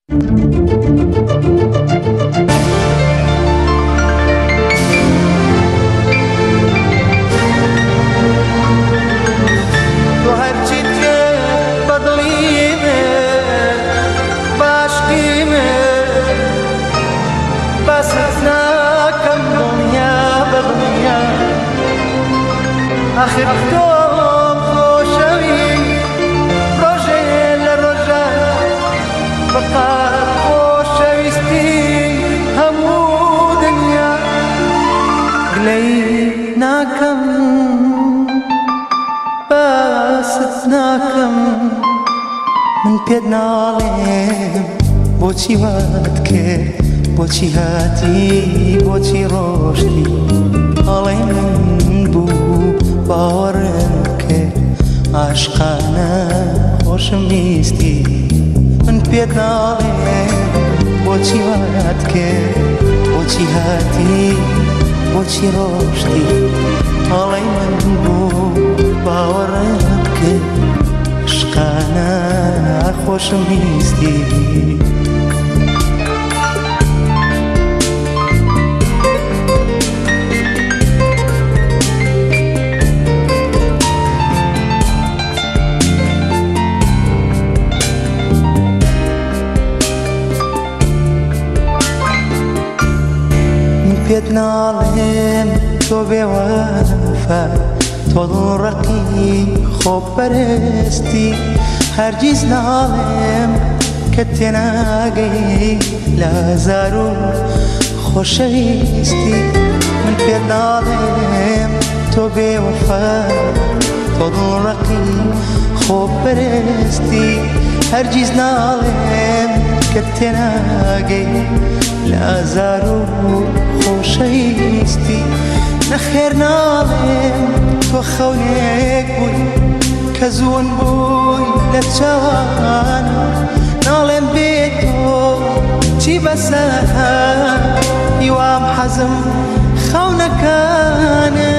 آخر تۆم خۆشەوی ڕۆژێ لە ڕۆژە بەقات خۆشەویستی هەموو دنیا گلەی ناکەم باست ناکەم من پێت ناڵێم بۆچی وات کرد بۆچی هاتی بۆچی ڕۆشتی هەڵەی من بوو باوەڕم کرد عاشقانە خۆشم ویستی من پێت ناڵێم بۆچی وات کرد بۆچی هاتی بۆچی ڕۆشتی هەڵەی من بوو باوەڕم کرد عاشقانە خۆشم ویستی پێت ناڵێم تۆ بێوەفا تۆ دڵڕەقی خۆپەرستی هەرگیز ناڵێم کە تێناگەی لە هەزار و خۆشەویستی من پێت ناڵێم تۆ بێوەفا تۆ دڵڕەقی خۆپەرستی هەرگیز ناڵێم کە تێناگەی لە ئازار و خۆشەویستی نەخێر ناڵێم تۆ خەونێک بووی کە زوون بووی لە چاوان ناڵێم بێت تۆ چی بەسە هیوام حەزم خەونەکانە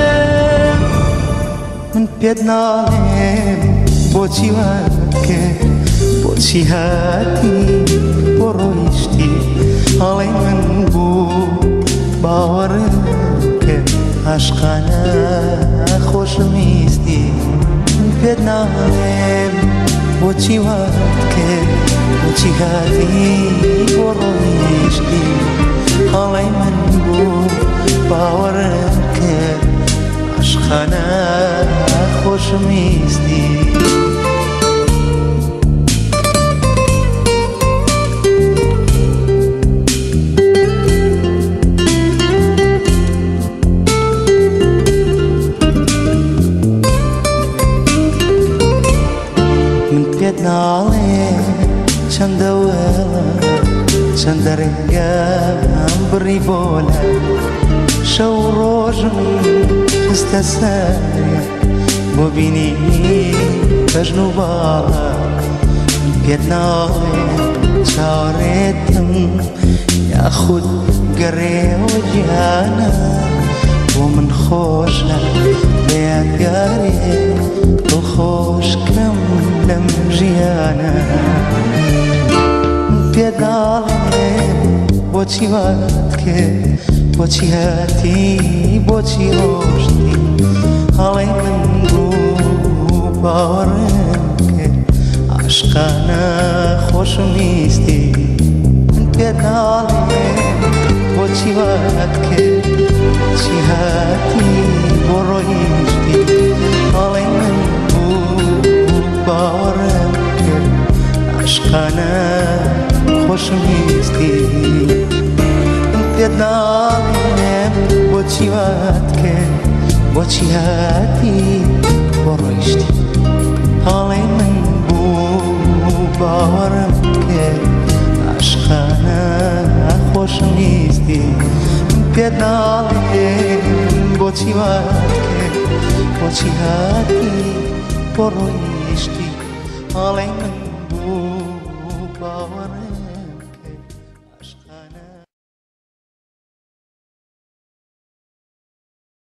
من پێت ناڵێم بۆچی وات کرد بۆچی هاتی بۆ ڕۆیشتی هەڵەی من بوو باوەڕم کرد عاشقانە خۆشم ویستی من پێت ناڵێم بۆچی وات کرد بۆچی هاتی بۆ ڕۆیشتی هەڵەی من بوو باوەڕم کرد عاشقانە خۆشم ویستی پێت ناڵێم چەندە وێڵە چەندە ڕێگەم بڕی بۆلە شەو ڕۆژم خستە سەرێ بۆ بینی بەژن و باڵە پێت ناڵێم چاوەڕێتم یاخود گەڕێوە گیانە بۆ من خۆشە بە یادگارێ دڵخۆشکەم لەم ژیانە پێت ناڵێم بۆچی وات کرد بۆچی هاتی بۆچی ڕۆشتی هەڵەی من بوو باوەڕم کرد عاشقانە خۆشم ویستی من پێت ناڵێم بۆچی وات کرد بۆچی هاتی بۆ ڕۆیشتی هەڵەی من باوەڕم کرد عاشقانە خۆشم ویستی من پێت ناڵێم بۆچی وات کرد بۆچی هاتی بۆ ڕۆیشتی هەڵەی من بوو باوەڕم کرد عاشقانە خۆشم ویستی من پێت ناڵێم بۆچی وات کرد بۆچی هاتی بۆ ڕۆیشتی هەڵەی من بوو باوەڕم